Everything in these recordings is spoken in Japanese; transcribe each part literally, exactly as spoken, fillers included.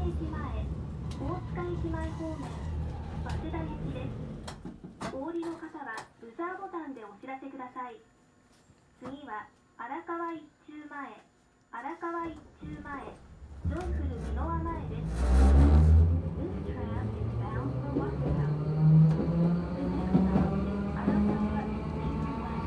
駅前、大塚駅前方面、早稲田行きです。お降りの方はブザーボタンでお知らせください。次は荒川一中前、荒川一中前、ジョイフル箕輪前です。This tram is bound for Waseda. The next stop is Arakawa Ichiu Mae.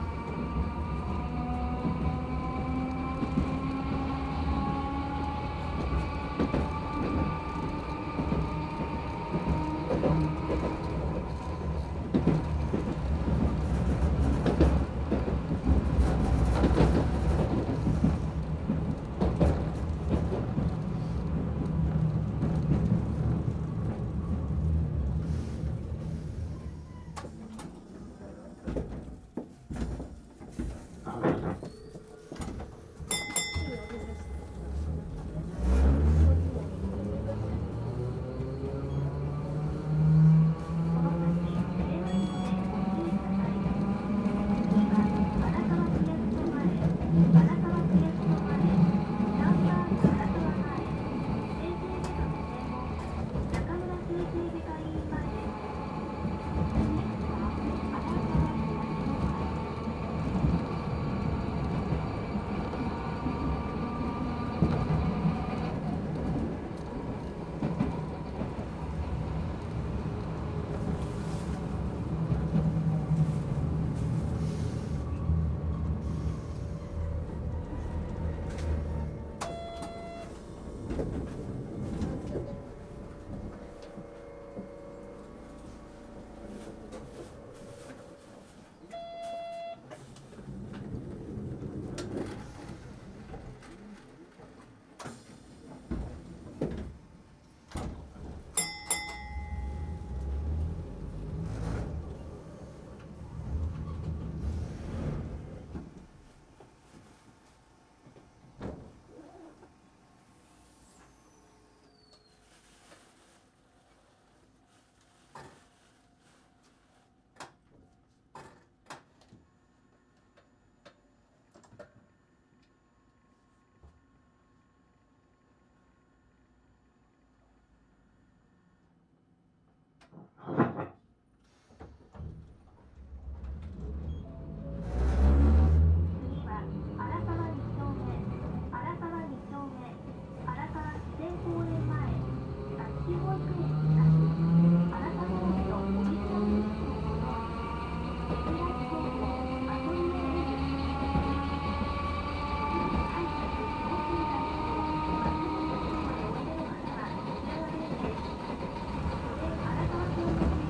荒川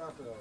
ますよ。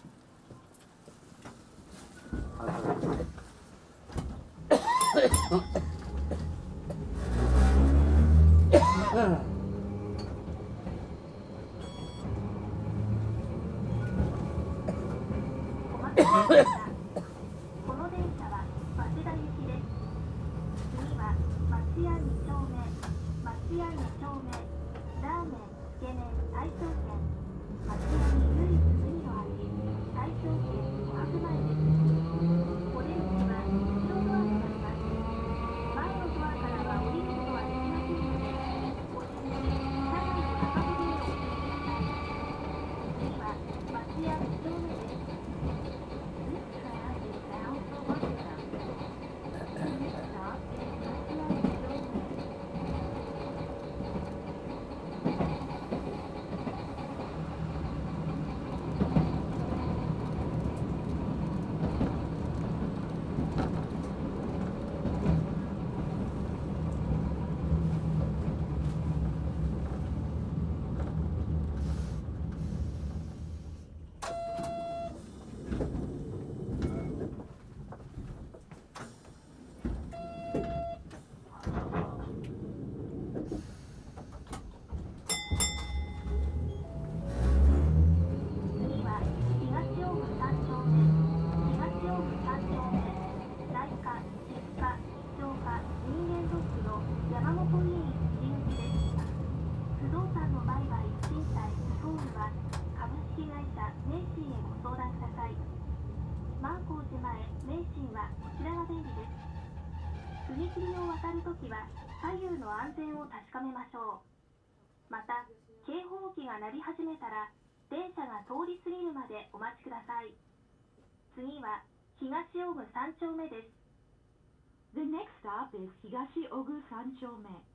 お待たせしました。この電車は早稲田行きです。次は松屋に丁目、松屋に丁目、ラーメン、つけ麺、大正軒、松屋に唯一無二の味、大正軒ごはくまえです。お出口は後ろドアとなります。前のドアからは降りることはできませんので、ご自由に車内の中ほどにお進みください。次は松屋に丁目です。This tram is bound for Waseda. The next stop is Matsuya Nichome. 次は東大府さん丁目、東大府さん丁目、内科、皮膚科、気象科、人間ドックの山本医院入り口です。不動産の売買、賃貸、リフォームは株式会社名神へご相談ください。万光寺前、名神はこちらが便利です。踏切を渡るときは左右の安全を確かめましょう。また、警報機が鳴り始めたら電車が通り過ぎるまでお待ちください。次は東大府さん丁目です。The next stop is 東大府さん丁目。